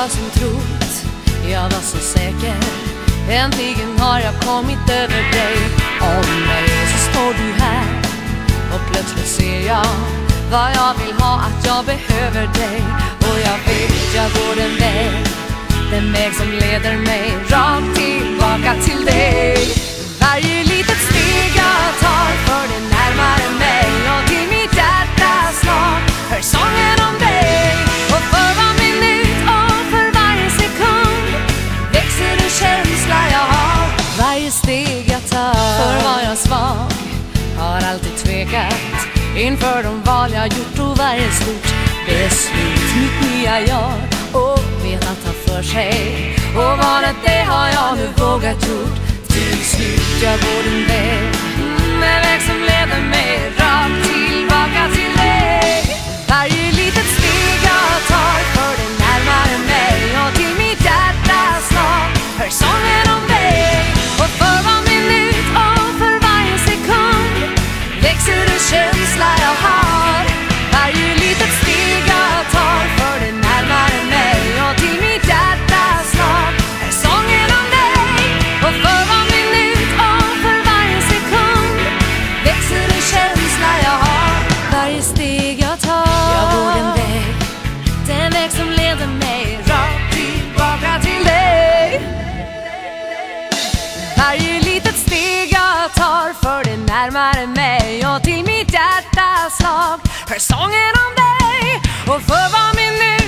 jag som trott, jag var så säker. Äntligen har jag kommit över dig. Om mig så står du här och plötsligt ser jag vad jag vill ha, att jag behöver dig. Och jag vet jag går den väg som leder mig rakt tillbaka till dig. Varje litet steg jag tar för det närmare mig och till mitt hjärta snart hör sången om dig. Och för var minut och för varje sekund växer en känsla jag har. Varje steg jag tar, för var jag svag, har alltid tvekat inför de val jag gjort och varje stort beslut. Mitt nya jag och vet att ta för sig, och valet det har jag nu vågat gjort. Till slut jag går den väg som leder mig rakt tillbaka till dig. Varje litet steg jag tar för det närmare mig och till mitt hjärta snart hör sången om dig. Och för var minut och för varje sekund växer en känsla jag har. Varje litet steg jag tar för det närmare mig och till mitt hjärta snart hör sången om dig. Och för var minut och för varje sekund växer en känsla jag har. Varje steg jag tar, jag går den väg som leder mig rakt tillbaka till dig. Varje litet steg jag tar för det närmare mig och till mitt hjärta slag hör sången om dig. Och för var minut